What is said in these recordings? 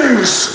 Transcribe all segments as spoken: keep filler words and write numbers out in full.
hellxis.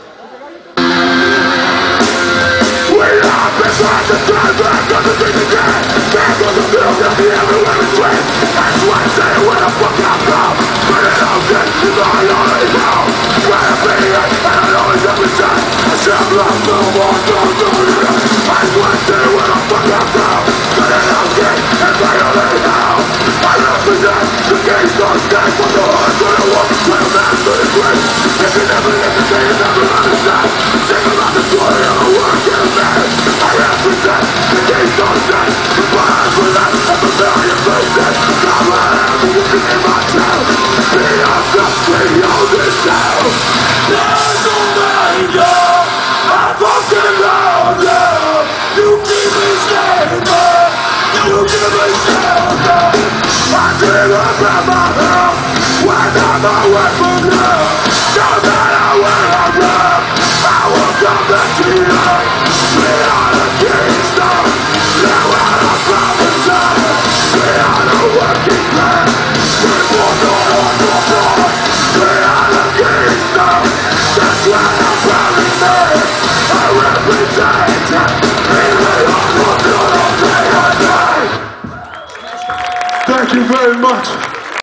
We are beside the time back on the thing again. Back on the field, got me everywhere between. That's why I say where the fuck I go. But it all good, cause I already know. Try to be it, and I always have a shot. I should love no more, don't do it. I just wanna say where the fuck I go. But it all good, and I already know. I represent the gangster stand from the hood to the walk, to the man to the grave. If you never live the day, you never understand. Sing about the story of a working man. I represent the gangster stand. The fire for that, and the million faces. God, I am walking in my town. Be on the street, on this town. There's no danger. I'm fucking around you. You keep me safer. You keep me shelter. I dream about my home when I'm away from you. No matter where I run, I will come back to you. We are the Kingston, now out of province. We are the working class, we will not on your blood. We are the Kingston, that's where I'm proudly made. I represent, even on the day I die. Thank you very much.